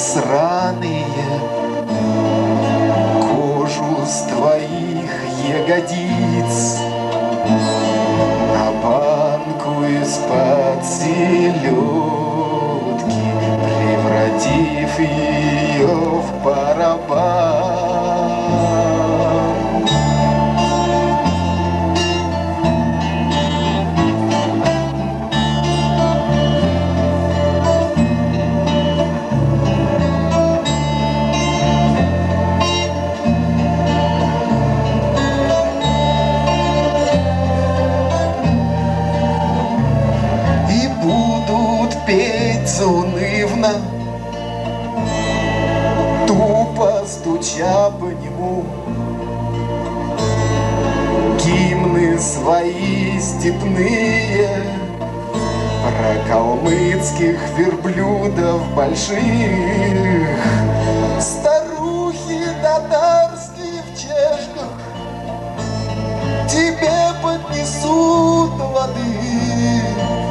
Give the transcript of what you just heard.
сраные, кожу с твоих ягодиц на банку из-под селедки, превратив ее в барабан. Петь заунывно, тупо стуча по нему, гимны свои степные про калмыцких верблюдов больших. Старухи татарские в чешках тебе поднесут воды.